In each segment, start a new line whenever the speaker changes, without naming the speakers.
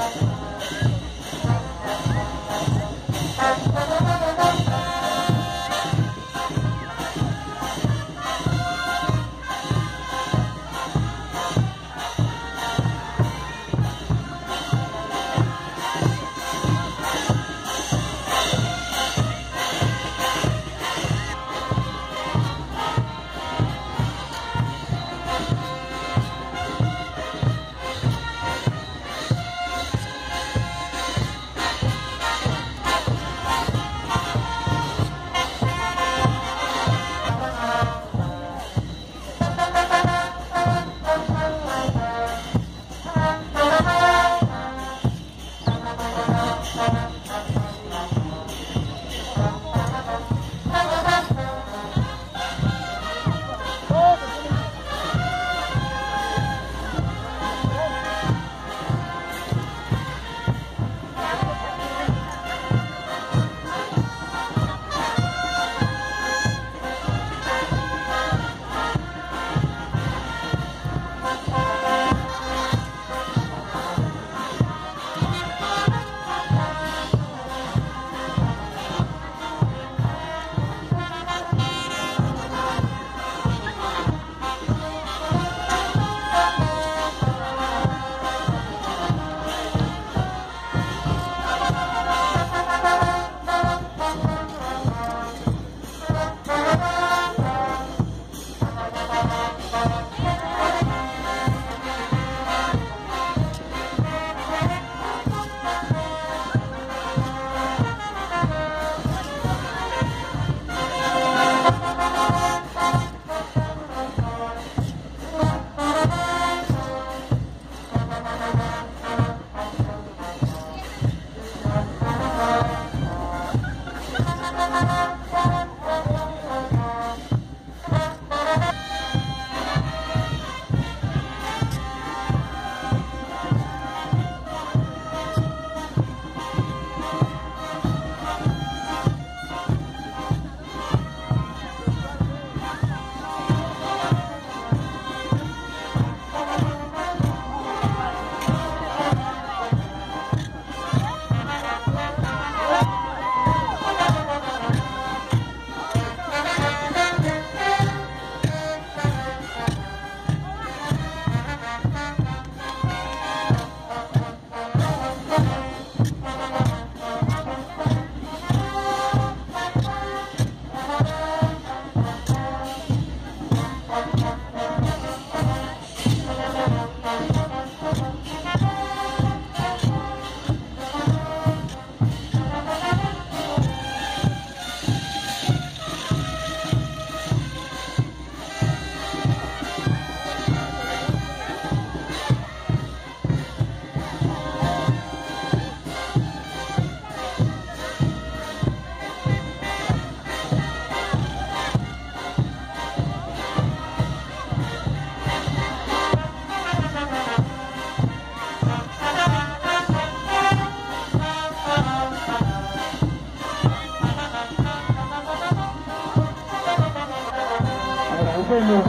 agradecemos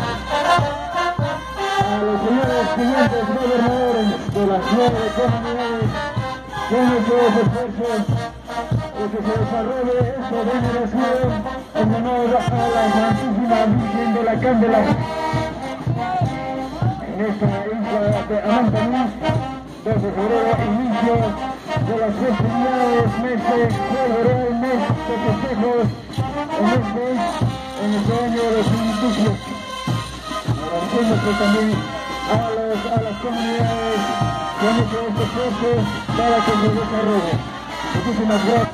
a los señores siguientes gobernadores de las 9 comunidades con nuestros esfuerzos de que se desarrolle esta veneración en honor a la Santísima Virgen de la Candela en esta isla de Amantaní, 2 de febrero, inicio de las festividades, mes de febrero, mes de festejos en este año de 2015. Agradecemos también a las comunidades que han hecho este esfuerzo para que se desarrolle. Muchísimas gracias.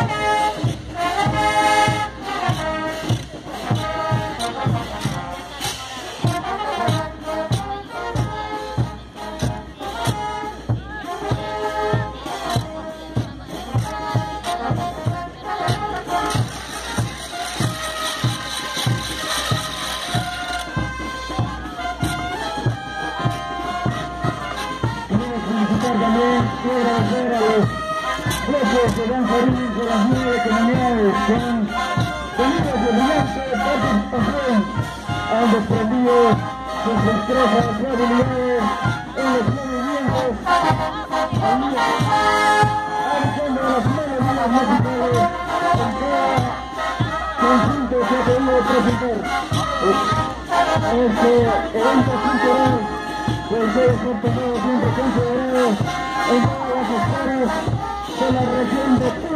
También quiero agradecer a los bloques de danzarines de las 9 comunidades que han tenido brillante participación, han desprendido sus destrezas y habilidades en los movimientos arrancando las melodías musicales en cada conjunto que ha podido presentar este evento cultural que se ha desempeñado siempre considerado en todas las esferas de la región de